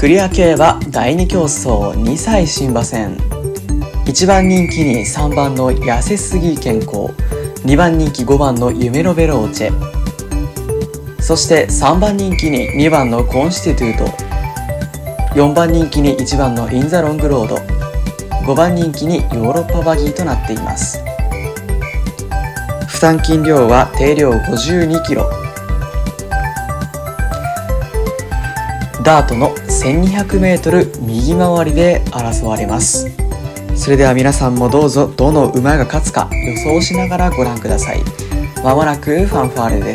栗羽競馬第2競走2歳新馬戦。1番人気に3番の痩せすぎ健康、2番人気5番の夢のベローチェ、そして3番人気に2番のコンスティトゥート、4番人気に1番のインザロングロード、5番人気にヨーロッパバギーとなっています。負担金量は定量52キロ。ダートの 1200m 右回りで争われます。それでは皆さんもどうぞどの馬が勝つか予想しながらご覧ください。まもなくファンファーレです。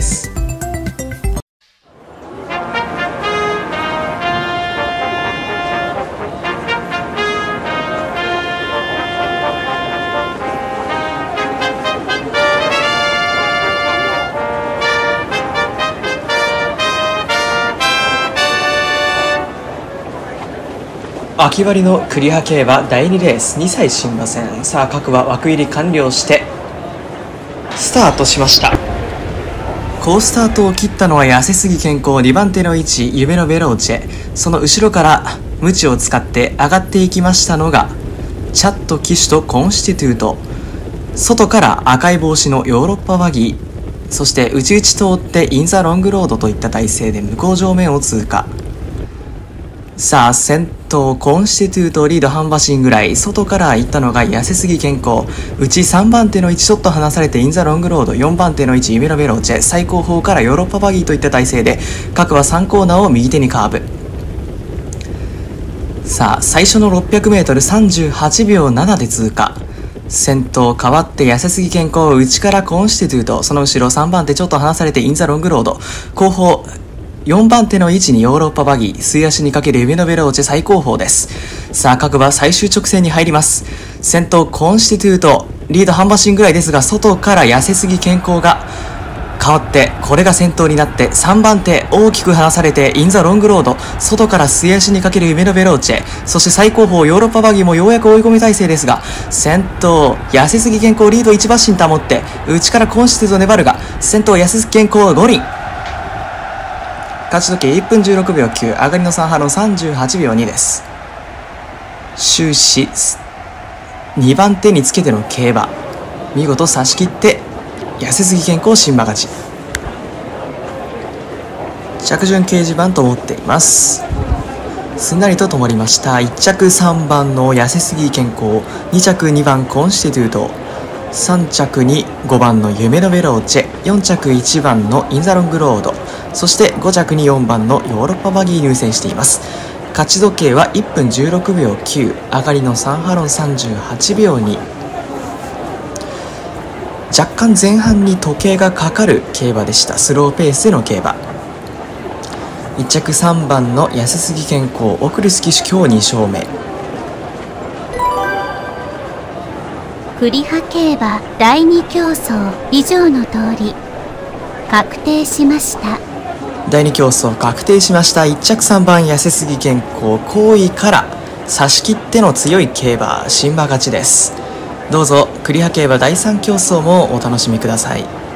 秋割りの栗羽競馬第2レース2歳新馬戦。さあ各馬枠入り完了してスタートしました。好スタートを切ったのは痩せすぎ健康、2番手の位置夢のベローチェ、その後ろからムチを使って上がっていきましたのがチャット騎手とコンスティトゥート、外から赤い帽子のヨーロッパバギー、そして内々通ってインザロングロードといった体勢で向こう上面を通過。さあ先頭コンスティトゥートリード半馬身ぐらい、外から行ったのが痩せすぎ健康、内3番手の位置ちょっと離されてインザロングロード、4番手の位置夢のベローチェ、最後方からヨーロッパバギーといった体勢で各馬3コーナーを右手にカーブ。さあ最初の 600m38 秒7で通過。先頭変わって痩せすぎ健康、内からコンスティトゥート、その後ろ3番手ちょっと離されてインザロングロード、後方4番手の位置にヨーロッパバギー、末足にかける夢のベローチェ最後方です。さあ各馬最終直線に入ります。先頭コンスティトゥートリード半馬身ぐらいですが、外から痩せすぎ健康が変わってこれが先頭になって、3番手大きく離されてインザロングロード、外から末足にかける夢のベローチェ、そして最後方ヨーロッパバギーもようやく追い込み体勢ですが、先頭痩せすぎ健康リード1馬身保って内からコンスティトゥート粘るが、先頭痩せすぎ健康5輪、勝ち時計1分16秒9、上がりの3波の38秒2です。終始2番手につけての競馬、見事差し切って痩せすぎ健康新馬勝ち。着順掲示板と思っています。すんなりと止まりました。1着3番の痩せすぎ健康、2着2番コンスティトゥート、3着に5番の夢のベローチェ、4着1番のインザロングロード、そして5着に4番のヨーロッパバギー入選しています。勝ち時計は1分16秒9、上がりの3ハロン38秒2。若干前半に時計がかかる競馬でした。スローペースでの競馬。1着3番の痩せすぎ健康、オクルス騎手今日2勝目。 栗羽競馬第2競走以上の通り確定しました。 第2競走確定しました。1着3番痩せすぎ健康、後位から差し切っての強い競馬新馬勝ちです。どうぞ栗羽競馬第3競走もお楽しみください。